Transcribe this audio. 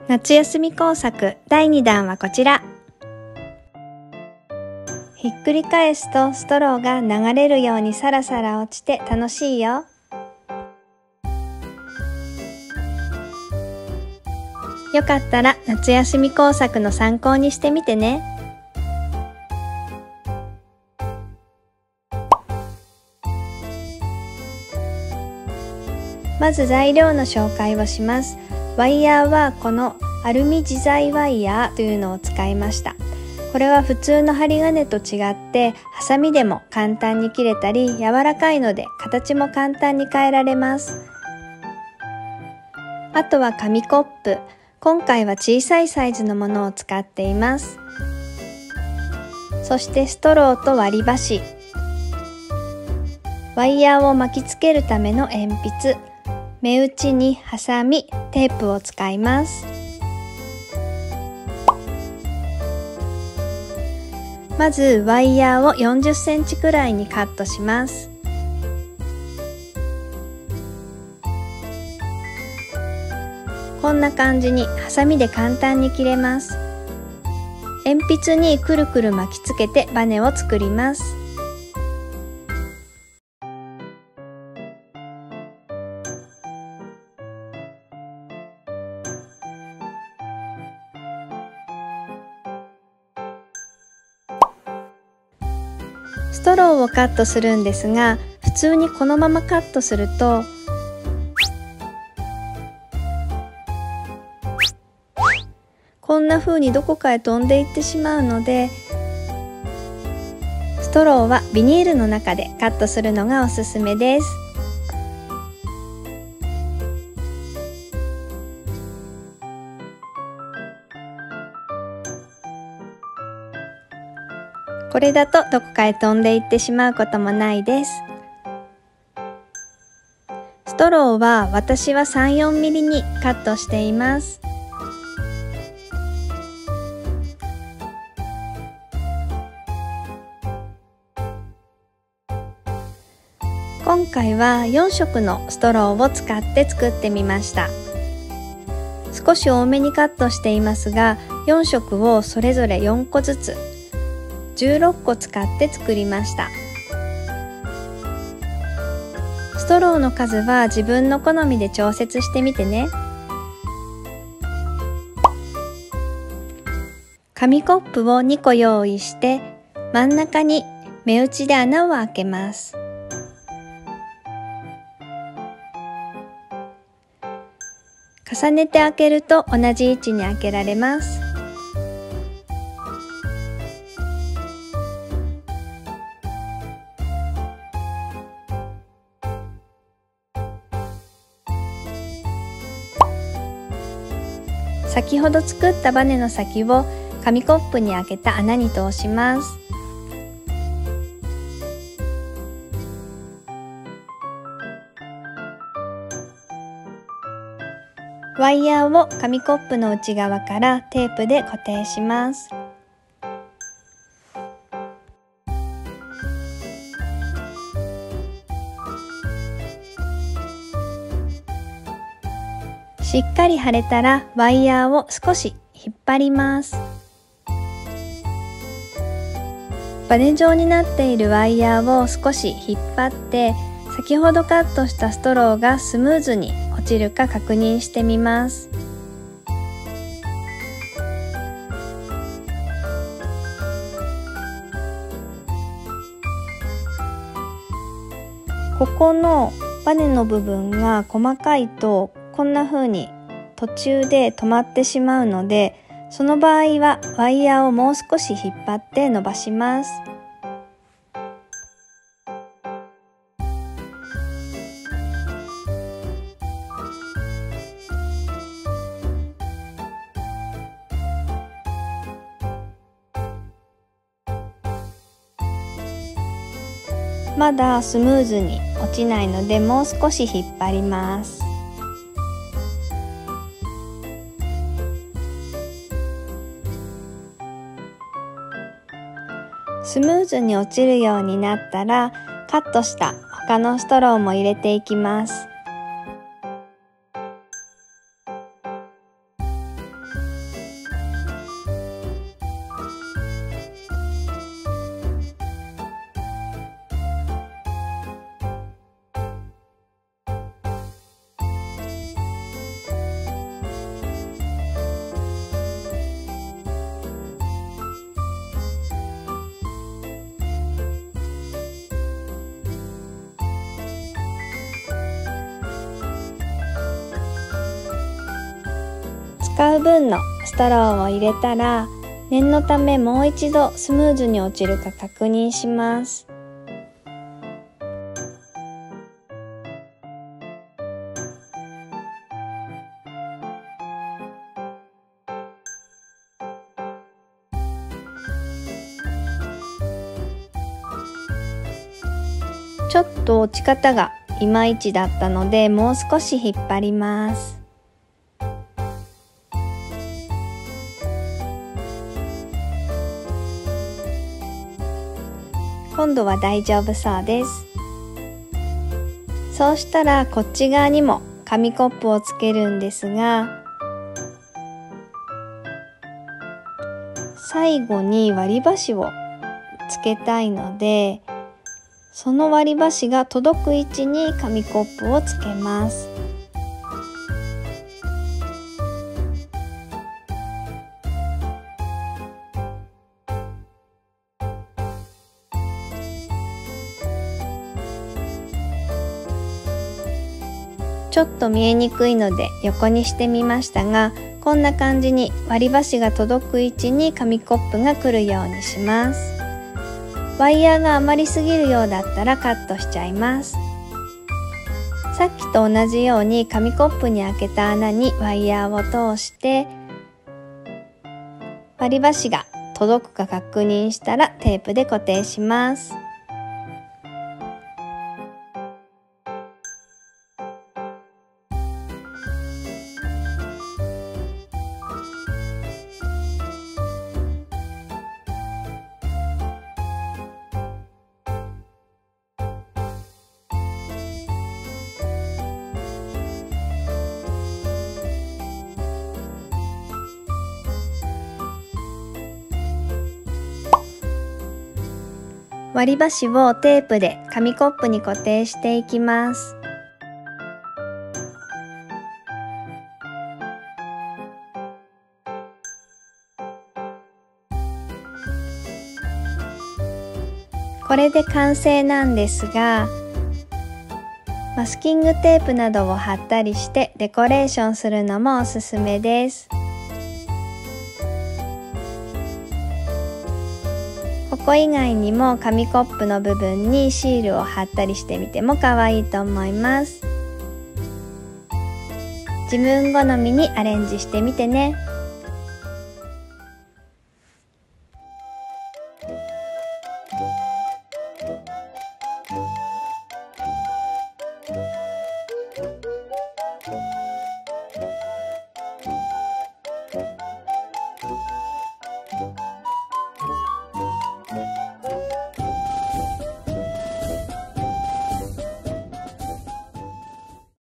夏休み工作第2弾はこちら。ひっくり返すとストローが流れるようにサラサラ落ちて楽しいよ。よかったら夏休み工作の参考にしてみてね。まず材料の紹介をします。ワイヤーはこのアルミ自在ワイヤーというのを使いました。これは普通の針金と違ってハサミでも簡単に切れたり、柔らかいので形も簡単に変えられます。あとは紙コップ。今回は小さいサイズのものを使っています。そしてストローと割り箸、ワイヤーを巻きつけるための鉛筆、目打ちにハサミ、テープを使います。まずワイヤーを40センチくらいにカットします。こんな感じにハサミで簡単に切れます。鉛筆にくるくる巻きつけてバネを作ります。ストローをカットするんですが、普通にこのままカットするとこんな風にどこかへ飛んでいってしまうので、ストローはビニールの中でカットするのがおすすめです。これだとどこかへ飛んでいってしまうこともないです。ストローは私は3、4ミリにカットしています。今回は4色のストローを使って作ってみました。少し多めにカットしていますが、4色をそれぞれ4個ずつ16個使って作りました。ストローの数は自分の好みで調節してみてね。紙コップを2個用意して真ん中に目打ちで穴を開けます。重ねて開けると同じ位置に開けられます。先ほど作ったバネの先を紙コップに開けた穴に通します。ワイヤーを紙コップの内側からテープで固定します。しっかり貼れたらワイヤーを少し引っ張ります。バネ状になっているワイヤーを少し引っ張って、先ほどカットしたストローがスムーズに落ちるか確認してみます。ここのバネの部分が細かいとこんな風に途中で止まってしまうので、その場合はワイヤーをもう少し引っ張って伸ばします。まだスムーズに落ちないので、もう少し引っ張ります。スムーズに落ちるようになったら、カットした他のストローも入れていきます。 使う分のストローを入れたら、念のためもう一度スムーズに落ちるか確認します。ちょっと落ち方がいまいちだったので、もう少し引っ張ります。今度は大丈夫そうです。そうしたらこっち側にも紙コップをつけるんですが、最後に割り箸をつけたいので、その割り箸が届く位置に紙コップをつけます。ちょっと見えにくいので横にしてみましたが、こんな感じに割り箸が届く位置に紙コップが来るようにします。ワイヤーが余りすぎるようだったらカットしちゃいます。さっきと同じように紙コップに開けた穴にワイヤーを通して、割り箸が届くか確認したらテープで固定します。割り箸をテープで紙コップに固定していきます。これで完成なんですが、マスキングテープなどを貼ったりしてデコレーションするのもおすすめです。ここ以外にも紙コップの部分にシールを貼ったりしてみても可愛いと思います。自分好みにアレンジしてみてね。